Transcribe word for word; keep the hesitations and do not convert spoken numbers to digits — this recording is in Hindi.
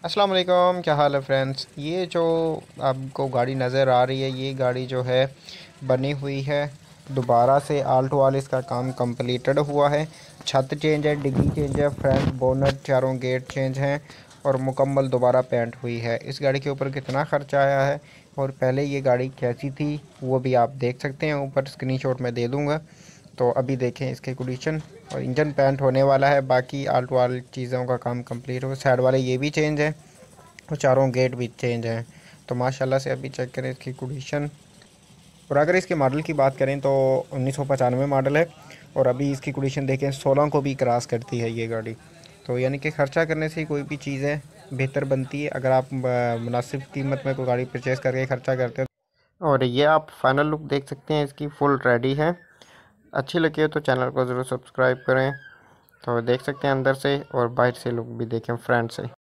अस्सलाम वालेकुम, क्या हाल है फ्रेंड्स। ये जो आपको गाड़ी नज़र आ रही है, ये गाड़ी जो है बनी हुई है दोबारा से। आल्टो वाल इसका काम कंप्लीटेड हुआ है। छत चेंज है, डिग्गी चेंज है, फ्रंट बोनट चारों गेट चेंज हैं और मुकम्मल दोबारा पेंट हुई है। इस गाड़ी के ऊपर कितना ख़र्चा आया है और पहले ये गाड़ी कैसी थी वो भी आप देख सकते हैं। ऊपर स्क्रीनशॉट मैं दे दूँगा। तो अभी देखें इसके कंडीशन। और इंजन पेंट होने वाला है, बाकी आल्टो वाल चीज़ों का काम कंप्लीट हो। साइड वाले ये भी चेंज है और चारों गेट भी चेंज हैं। तो माशाल्लाह से अभी चेक करें इसकी कंडीशन। और अगर इसके मॉडल की बात करें तो उन्नीस सौ पचानवे मॉडल है और अभी इसकी कंडीशन देखें सोलह को भी क्रॉस करती है ये गाड़ी। तो यानी कि ख़र्चा करने से कोई भी चीज़ है बेहतर बनती है अगर आप मुनासिब कीमत में कोई गाड़ी परचेज़ करके ख़र्चा करते हैं। और ये आप फाइनल लुक देख सकते हैं, इसकी फुल रेडी है। अच्छी लगी हो तो चैनल को ज़रूर सब्सक्राइब करें। तो देख सकते हैं अंदर से और बाहर से लुक भी देखें फ्रंट से।